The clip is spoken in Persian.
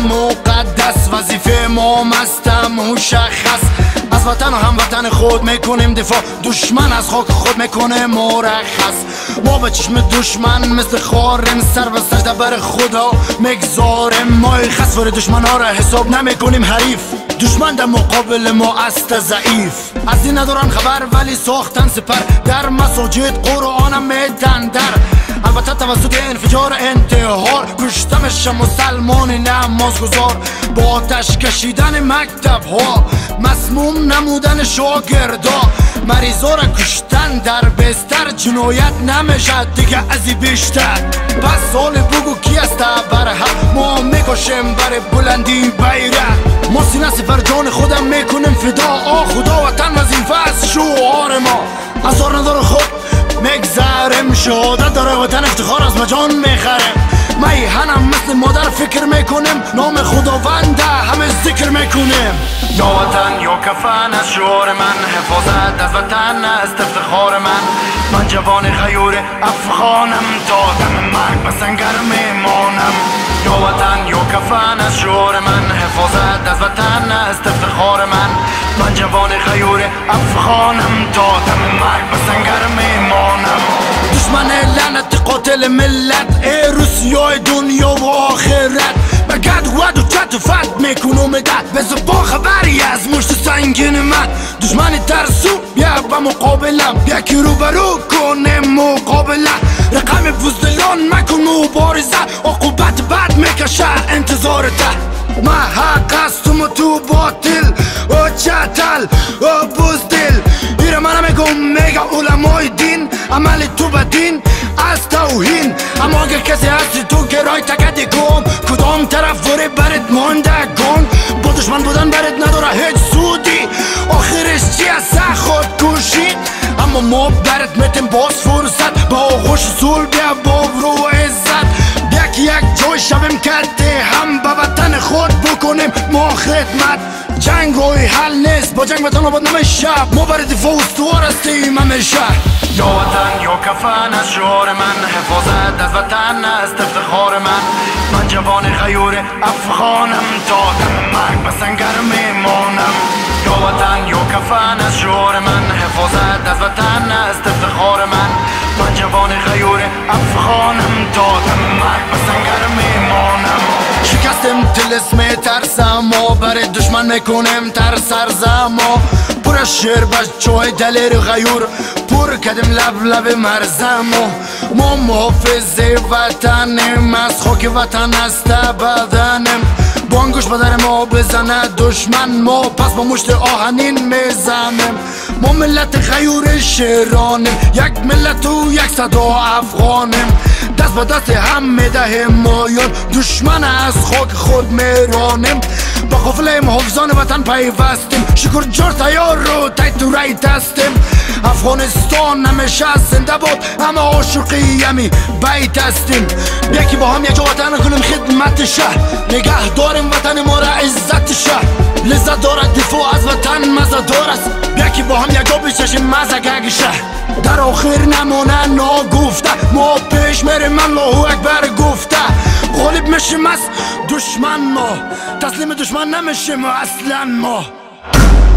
مقدس، وظیفه ما مستم مشخص. از وطن و هموطن خود میکنیم دفاع، دشمن از خاک خود میکنه مرخص. ما به چشم دشمن مثل خارم، سر و سجده بر خدا میگذاریم. ما خسور دشمن ها را حساب نمیکنیم حریف، دشمن در مقابل ما است ضعیف. از این ندارن خبر ولی ساختن سپر، در مساجد قرآن میدن در. البته توسط انفجار انتحار کشتمش مسلمان نمازگزار. با آتش کشیدن مکتب ها، مسموم نمودن شاگردا، مریضا را کشتن در بستر. جنایت نمیشه دیگه ازی بیشتر. پس سال بگو کی است برحق، ما میکشیم بر بلندی بیرق. ما سینه سپر جان خودم میکنیم فدا، خدا وطن وظیفه از شعار ما. اثر نداره خود میگذرم، شهادت داره وطن افتخار از مجان میخرم. میهنم مثل مادر فکر میکنیم، نام خداونده همه ذکر میکنیم. یا وطن یا کفن از شعار من، حفاظت از وطن است افتخار من. من جوان غیور افغانم، تا دم مرگ به سنگر میمانم. یا وطن یا کفن از شعار من، حفاظت از وطن است افتخار من. من جوان غیور افغانم، تا دم مرگ به سنگر میمانم. دشمن لعنت قاتل ملت، ای روسیای دنیا و آخرت. بگرد ود و چت و فت میکنم ده، به زبان خبری از مشت سنگین من. دشمن ترسو بیا به مقابلم، بیا که روبرو کنه مقابله. رقم بزدلان مکن مبارزه، عقوبت بد میکشه انتظارته. ما حق هستم و تو باطل و چتل و بزدل. ایره من میگم میگه علمای دین، عمل تو بدین از توهین. اما اگر کسی هستی تو گرای تکدی کن، کدام طرف وره برد مانده گن. با دشمن بودن برد نداره هیچ سودی، آخرش چی از خود کشی. اما ما برد میتیم باز فرصت، با آغوش صلح بیا با رو عزت. بیا که یک جای شویم کرده هم به وطن خود بکنیم ما خدمت. جنگ روی حل نیست، با جنگ وطن آباد نمیشه، ما برای دفاع استوار هستیم همیشه. یا وطن یا کفن از شعار من، حفاظت از وطن است افتخار من. من جوان غیور افغانم، تا دم مرگ به سنگر میمانم. یا وطن یا کفن از شعار من، حفاظت از وطن است افتخار من. من جوان غیور افغانم، تا دم مرگ به سنگر میمانم. شکستم تلسم ترسم، ما برای دشمن میکنیم ترسرزم. ما پر از شیر بچهای دلیر غیور، پر کدیم لب لب مرزم. ما محافظ وطنیم، از خاک وطن است بدنیم. بانگوش به در ما بزنه دشمن، ما پس با مشت آهنین میزنیم. ما ملت غیور شیرانیم، یک ملت و یک صدا افغانیم. دست به دست هم میدهیم مایان، دشمن از خاک خود میرانیم. با قافله محافظان وطن پیوستیم، شکر جار تیار رو تایتو رایت هستیم. افغانستان نمیشه زنده باد، اما عاشقی همی بیت هستیم. بیا که با هم یک وطن کنیم خدمت شهر، نگه داریم وطن ما را عزت شهر. لذت دارد دفاع از وطن مزه دار است، بیا که با هم یکا بچشیم مزه گگ شهر. در آخر نمانه ناگفته، ما پیش میریم الله اکبر گفته. غالب میشیم از دشمن، ما تسلیم دشمن نمیشیم اصلا ما.